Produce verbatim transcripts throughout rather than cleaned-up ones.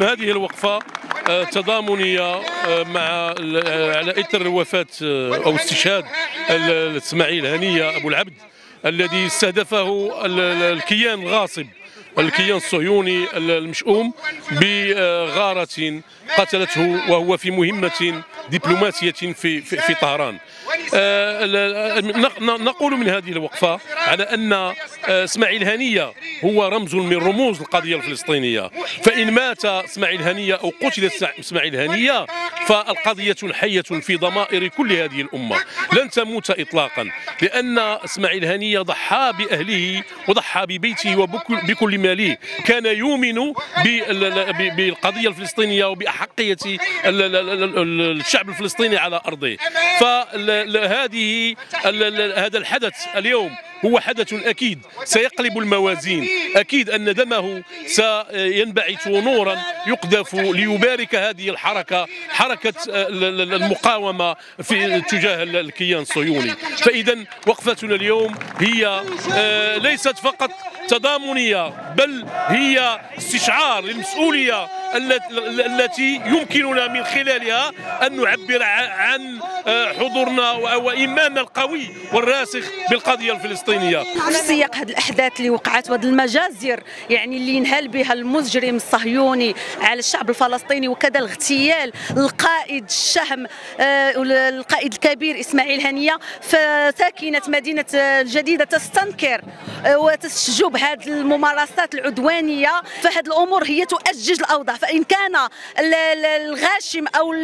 هذه الوقفة تضامنية مع على إثر وفاة أو استشهاد إسماعيل هنية أبو العبد الذي استهدفه الكيان الغاصب، الكيان الصهيوني المشؤوم بغارة قتلته وهو في مهمة دبلوماسية في في, في طهران. نقول من هذه الوقفة على أن إسماعيل هنية هو رمز من رموز القضية الفلسطينية، فإن مات إسماعيل هنية أو قتل إسماعيل هنية فالقضية حية في ضمائر كل هذه الأمة لن تموت إطلاقا، لأن إسماعيل هنية ضحى بأهله وضحى ببيته وبكل ماله، كان يؤمن بالقضية الفلسطينية وبأحقية الشعب الفلسطيني على أرضه. فهذه هذا الحدث اليوم هو حدث أكيد سيقلب الموازين، أكيد أن دمه سينبعث نورا يقذف ليبارك هذه الحركة، حركة المقاومة في تجاه الكيان الصهيوني. فإذا وقفتنا اليوم هي ليست فقط تضامنية، بل هي استشعار للمسؤولية التي يمكننا من خلالها أن نعبر عن حضورنا وإيماننا القوي والراسخ بالقضية الفلسطينية. في سياق هذه الأحداث اللي وقعت وهذه المجازر يعني اللي ينهال بها المجرم الصهيوني على الشعب الفلسطيني، وكذا الاغتيال القائد الشهم القائد الكبير إسماعيل هنية، فساكنة مدينة الجديدة تستنكر وتستجوب هذه الممارسات العدوانية. فهذه الأمور هي تؤجج الأوضاع، فإن كان الغاشم أو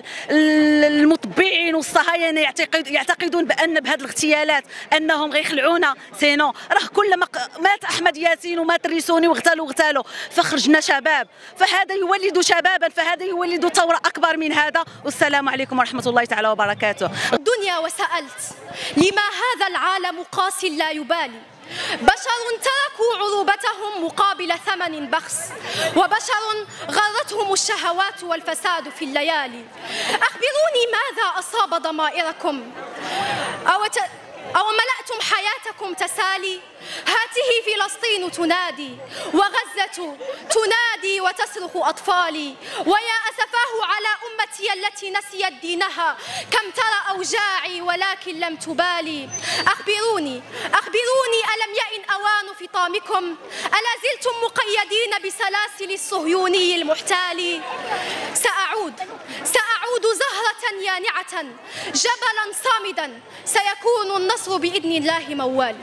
المطبعين والصهاينة يعتقدون بأن بهذه الاغتيالات أنهم غيخلعونا سينو، راه كلما مات أحمد ياسين ومات ريسوني واغتالوا واغتالوا فخرجنا شباب، فهذا يولد شبابا، فهذا يولد ثورة أكبر من هذا. والسلام عليكم ورحمة الله تعالى وبركاته. الدنيا وسألت لما هذا العالم قاس لا يبالي، بشر تركوا عروبتهم مقابل ثمن بخس، وبشر غرتهم الشهوات والفساد في الليالي. أخبروني ماذا أصاب ضمائركم؟ أو ت... أو ملأتم حياتكم تسالي؟ هاته فلسطين تنادي وغزة تنادي وتصرخ أطفالي، ويا أسفاه على أمتي التي نسيت دينها، كم ترى أوجاعي ولكن لم تبالي. أخبروني أخبروني ألم يئن أوان فطامكم؟ ألا زلتم مقيدين بسلاسل الصهيوني المحتال؟ سأعود سأعود زهرة يانعة جبلا صامدا، سيكون النصر بإذن الله موالي.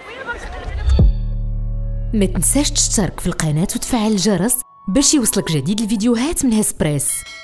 ما تنساش تشترك في القناة وتفعل الجرس باش يوصلك جديد الفيديوهات من هسبريس.